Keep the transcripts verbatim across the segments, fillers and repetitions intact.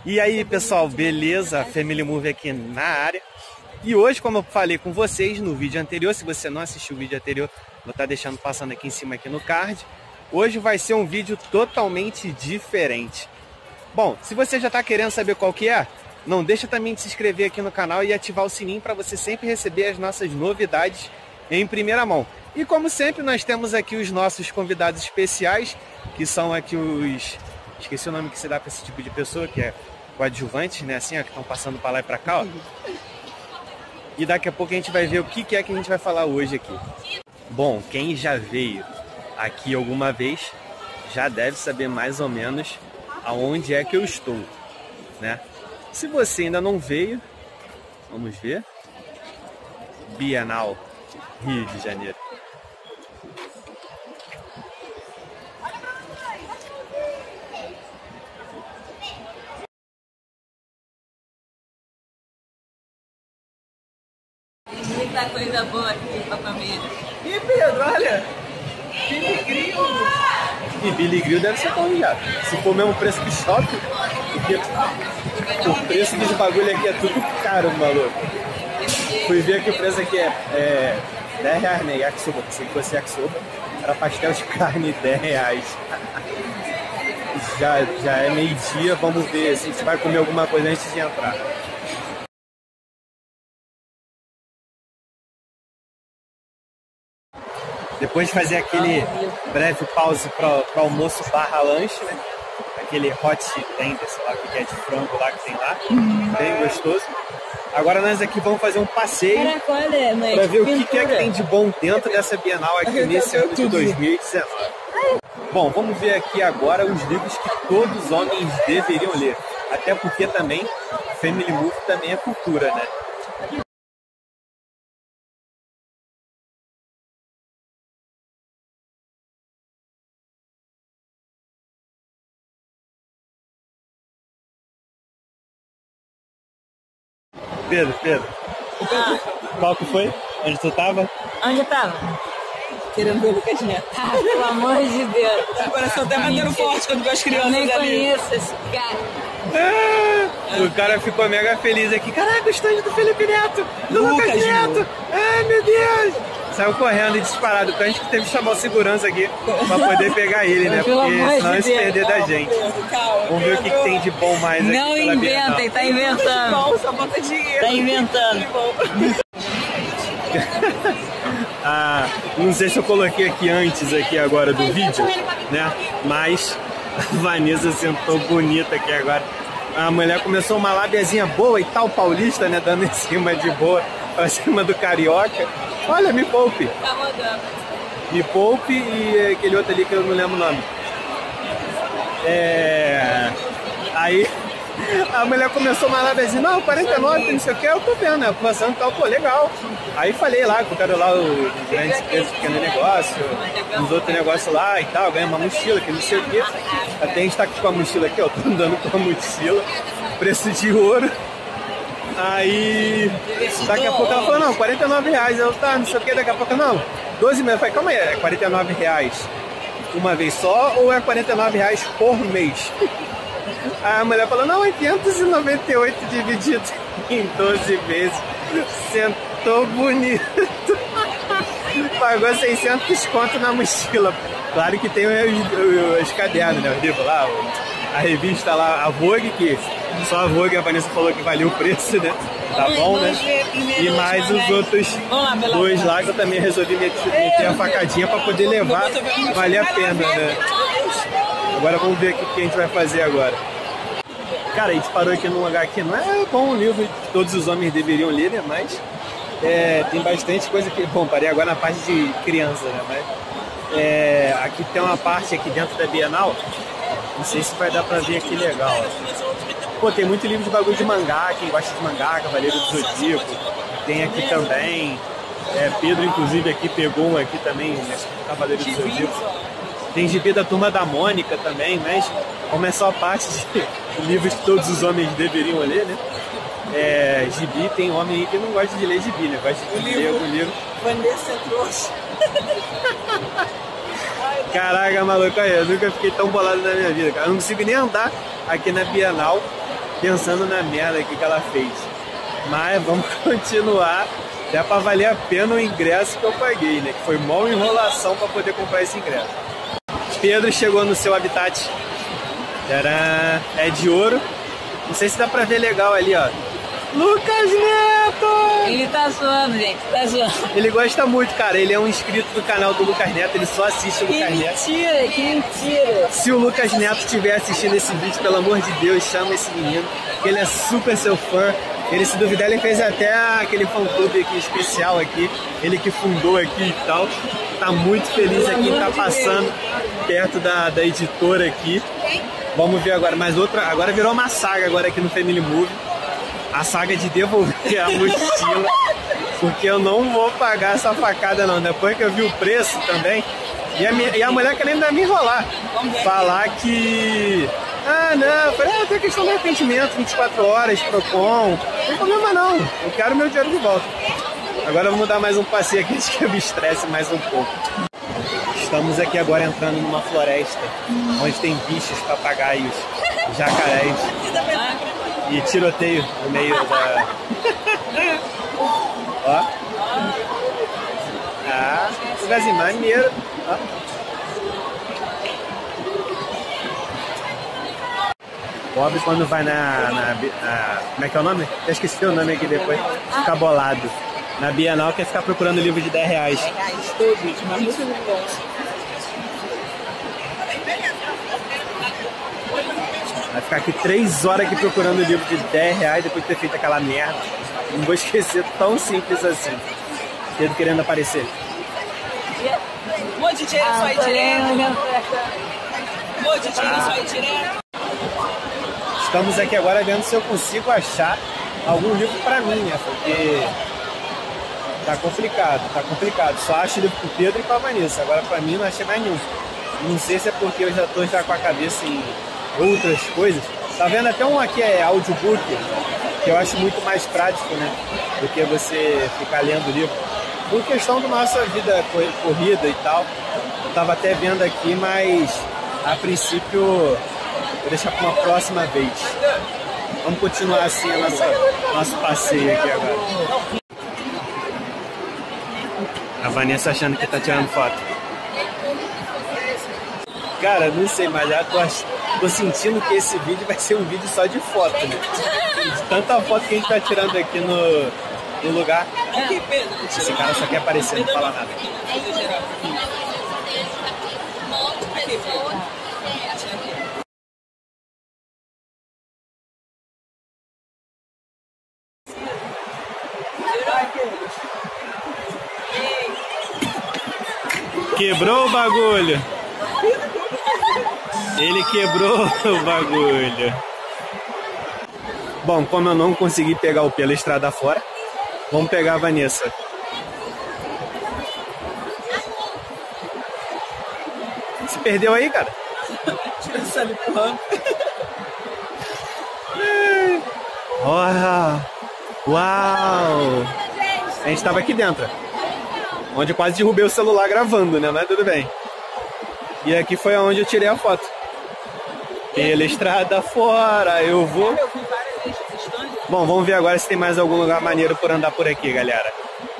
E aí pessoal, beleza? Family Movie aqui na área. E hoje, como eu falei com vocês no vídeo anterior, se você não assistiu o vídeo anterior, vou estar deixando passando aqui em cima aqui no card. Hoje vai ser um vídeo totalmente diferente. Bom, se você já está querendo saber qual que é, não deixa também de se inscrever aqui no canal e ativar o sininho para você sempre receber as nossas novidades em primeira mão. E como sempre, nós temos aqui os nossos convidados especiais, que são aqui os... Esqueci o nome que se dá para esse tipo de pessoa, que é coadjuvantes, né? Assim, ó, que estão passando para lá e para cá, ó. E daqui a pouco a gente vai ver o que é que a gente vai falar hoje aqui. Bom, quem já veio aqui alguma vez já deve saber mais ou menos aonde é que eu estou, né? Se você ainda não veio, vamos ver. Bienal, Rio de Janeiro. Muita coisa boa aqui pra família. E Pedro, olha! Billy Grill! E Billy Grill deve ser bom já. Se for o mesmo preço que shopping, porque o preço desse bagulho aqui é tudo caro, maluco. Fui ver que o preço aqui é, é dez reais, né? Yakisoba. Se fosse yakisoba, era pastel de carne dez reais. Já, já é meio-dia, vamos ver se a gente vai comer alguma coisa antes de entrar. Depois de fazer aquele breve pause para o almoço barra lanche, né? Aquele hot tender, sei lá o que é de frango lá que tem lá, bem gostoso. Agora nós aqui vamos fazer um passeio para ver o que, que é que tem de bom dentro dessa Bienal aqui nesse ano de dois mil e dezenove. Bom, vamos ver aqui agora os livros que todos os homens deveriam ler. Até porque também Family Movie também é cultura, né? Pedro, Pedro. Ah. Qual que foi? Onde tu tava? Onde eu tava? Querendo ver o Lucas Neto. Ah, pelo amor de Deus. O coração até batendo forte quando vê as crianças eu nem ali. conheço esse cara. Ah, o cara ficou mega feliz aqui. Caraca, o stand do Felipe Neto, do Lucas, Lucas Neto. Ai, meu Deus. Saiu correndo e disparado. A gente teve que chamar o segurança aqui pra poder pegar ele, né? Porque senão ia se perder da gente. Vamos ver o que, que tem de bom mais aqui. Não inventem, tá inventando. Bom, só bota dinheiro. Tá inventando. Ah, não sei se eu coloquei aqui antes aqui agora do vídeo, né? Mas a Vanessa sentou bonita aqui agora. A mulher começou uma lábiazinha boa e tal, paulista, né? Dando em cima de boa, pra cima do carioca. Olha, me poupe. Tá rodando. Me poupe e aquele outro ali que eu não lembro o nome. É... Aí a mulher começou uma lábiazinha, não, quarenta e nove, não sei o que, eu tô vendo, né? Passando tal, pô, legal. Aí falei lá que eu quero lá o grande preço, pequeno negócio, uns outros negócios lá e tal, ganha uma mochila, que não sei o que. Até a gente tá aqui com a mochila aqui, ó, tô andando com a mochila, preço de ouro. Aí, daqui a pouco ela falou, não, quarenta e nove reais, eu tá, não sei o que, daqui a pouco não, doze meses, eu falei, calma aí, é quarenta e nove reais uma vez só ou é quarenta e nove reais por mês? Aí a mulher falou, não, é quinhentos e noventa e oito dividido em doze vezes, sentou bonito, pagou seiscentos conto na mochila, claro que tem os, os cadernos, né, os livros lá, a revista lá, a Vogue, que só a Vogue, a Vanessa falou que valeu o preço, né? Tá bom, né? E mais os outros dois lá que eu também resolvi meter a facadinha pra poder levar, valer a pena, né? Agora vamos ver o que a gente vai fazer agora. Cara, a gente parou aqui num lugar que não é bom o livro que todos os homens deveriam ler, né? Mas é, tem bastante coisa que... Bom, parei agora na parte de criança, né? Mas é, aqui tem uma parte aqui dentro da Bienal. Não sei se vai dar pra ver aqui legal. Pô, tem muito livro de bagulho de mangá, quem gosta de mangá, Cavaleiro do Zodíaco. Tem aqui também. É, Pedro, inclusive, aqui pegou um aqui também, né, Cavaleiro do Zodíaco. Tem gibi da Turma da Mônica também, mas como é só a parte de livros que todos os homens deveriam ler, né? É, gibi, tem homem aí que não gosta de ler gibi, né? Gosta de ler algum livro. Vanessa trouxe. Caraca, maluco, aí, eu nunca fiquei tão bolado na minha vida, cara. Eu não consigo nem andar aqui na Bienal pensando na merda aqui que ela fez. Mas vamos continuar. Dá pra valer a pena o ingresso que eu paguei, né? Que foi mó enrolação pra poder comprar esse ingresso. Pedro chegou no seu habitat. Tcharam! É de ouro. Não sei se dá pra ver legal ali, ó. Lucas Neto! Ele tá zoando, gente. Tá zoando. Ele gosta muito, cara. Ele é um inscrito do canal do Lucas Neto. Ele só assiste o Que Lucas Neto. mentira, que mentira. Se o Lucas Neto estiver assistindo esse vídeo, pelo amor de Deus, chama esse menino. Que ele é super seu fã. Ele, se duvidar, ele fez até aquele fã-clube aqui especial aqui. Ele que fundou aqui e tal. Tá muito feliz aqui, tá passando perto da, da editora aqui. Vamos ver agora. Mas outra, agora virou uma saga agora aqui no Family Movie. A saga de devolver a mochila, porque eu não vou pagar essa facada não. Depois que eu vi o preço também, e a, minha, e a mulher querendo ainda me enrolar, falar que ah não, eu falei, ah, tem questão de arrependimento, vinte e quatro horas, Procon, não tem problema não, eu quero meu dinheiro de volta. Agora vamos dar mais um passeio aqui, acho que eu me estresse mais um pouco. Estamos aqui agora entrando numa floresta, onde tem bichos, papagaios, jacarés e tiroteio no meio da... Ó. Ah, lugarzinho maneiro. Ó. Pobre quando vai na, na, na... Como é que é o nome? Eu esqueci o nome aqui depois. Fica bolado. Na Bienal quer ficar procurando livro de dez reais. Todos, mas muito bom. Vai ficar aqui três horas aqui procurando o livro de dez reais depois de ter feito aquela merda. Não vou esquecer tão simples assim. Pedro querendo aparecer. Um monte de dinheiro só aí direto. Um monte de dinheiro só aí direto. Estamos aqui agora vendo se eu consigo achar algum livro pra mim, né? Porque tá complicado, tá complicado. Só acho livro pro Pedro e pra Vanessa. Agora pra mim não achei mais nenhum. Não sei se é porque eu já tô já com a cabeça em outras coisas. Tá vendo até um aqui é audiobook, que eu acho muito mais prático, né, do que você ficar lendo o livro. Por questão da nossa vida corrida e tal. Eu tava até vendo aqui, mas a princípio vou deixar para uma próxima vez. Vamos continuar assim a nossa, nosso passeio aqui agora. A Vanessa achando que tá tirando foto. Cara, não sei, mas já tô, tô sentindo que esse vídeo vai ser um vídeo só de foto, né? De tanta foto que a gente tá tirando aqui no, no lugar. Esse cara só quer aparecer, não fala nada. Quebrou o bagulho. Ele quebrou o bagulho. Bom, como eu não consegui pegar o pela estrada fora, vamos pegar a Vanessa. Se perdeu aí, cara? Uau! Uau! A gente tava aqui dentro, onde eu quase derrubei o celular gravando, né? Mas tudo bem. E aqui foi onde eu tirei a foto. Pela estrada fora, eu vou... Bom, vamos ver agora se tem mais algum lugar maneiro por andar por aqui, galera.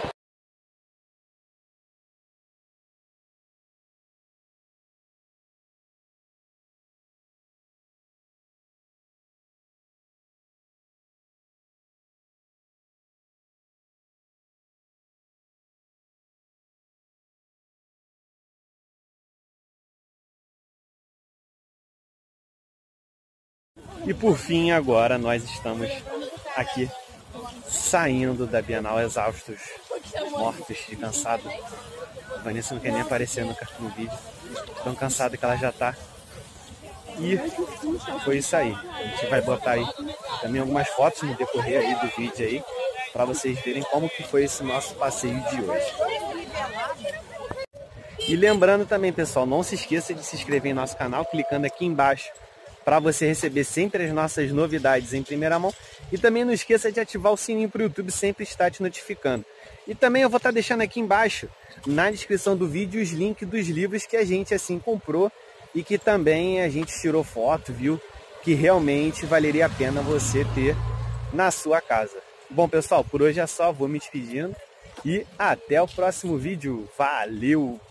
E por fim, agora nós estamos aqui saindo da Bienal exaustos, mortos de cansado. A Vanessa não quer nem aparecer no, no vídeo, tão cansada que ela já tá. E foi isso aí. A gente vai botar aí também algumas fotos no decorrer aí do vídeo aí, para vocês verem como que foi esse nosso passeio de hoje. E lembrando também, pessoal, não se esqueça de se inscrever em nosso canal clicando aqui embaixo, para você receber sempre as nossas novidades em primeira mão. E também não esqueça de ativar o sininho para o YouTube sempre estar te notificando. E também eu vou estar deixando aqui embaixo, na descrição do vídeo, os links dos livros que a gente assim comprou e que também a gente tirou foto, viu? que realmente valeria a pena você ter na sua casa. Bom, pessoal, por hoje é só, vou me despedindo e até o próximo vídeo. Valeu!